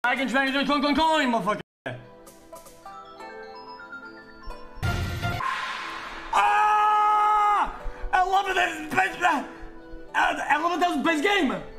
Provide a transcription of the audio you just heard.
I can try to do coin, motherfucker. Ah! I love it. I love it. That was the best game.